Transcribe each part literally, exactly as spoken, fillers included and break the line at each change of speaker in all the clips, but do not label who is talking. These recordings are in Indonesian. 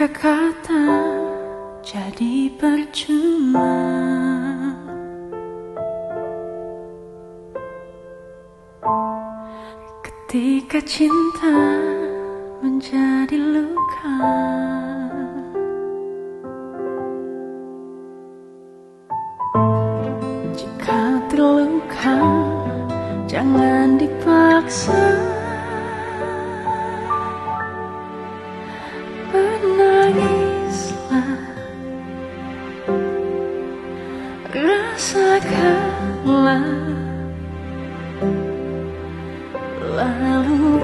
kata-kata jadi percuma ketika cinta menjadi luka. Jika terluka, jangan dipaksa. Menangislah, rasakanlah, lalu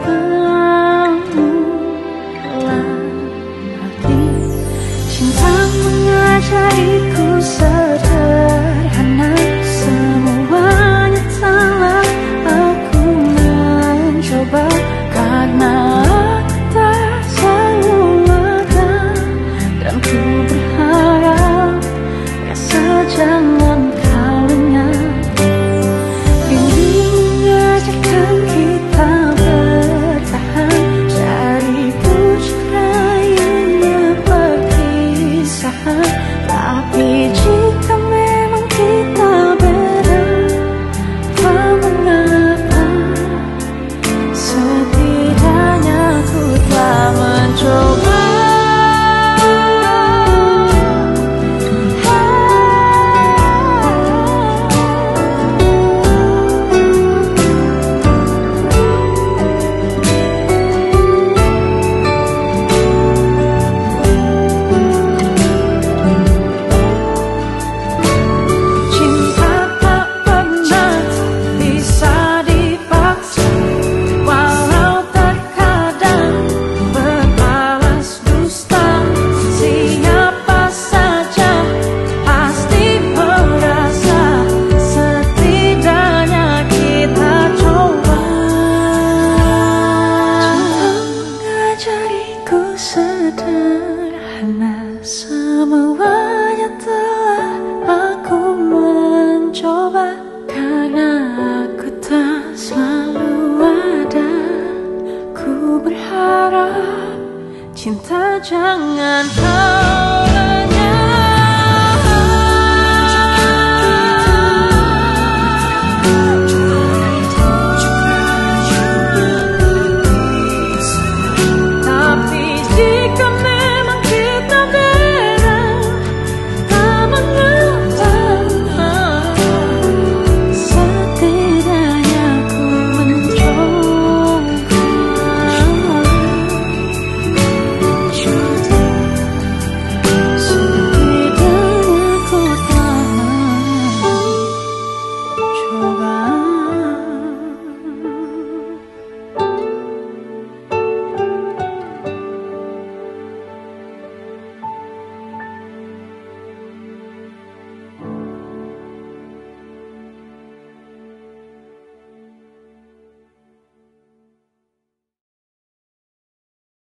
bangunlah lagi. Cinta mengajariku sederhana, semuanya telah aku mencoba. Karena aku tak selalu ada, dan ku berharap rasa jangan kau lengah. Rindu mengajarkan kita bertahan dari pucuk rayunya perpisahan. Tapi jika memang kita beda, tak mengapa, setidaknya ku telah mencoba. Sederhana, semuanya telah aku mencoba. Karena aku tak selalu ada, ku berharap cinta jangan kau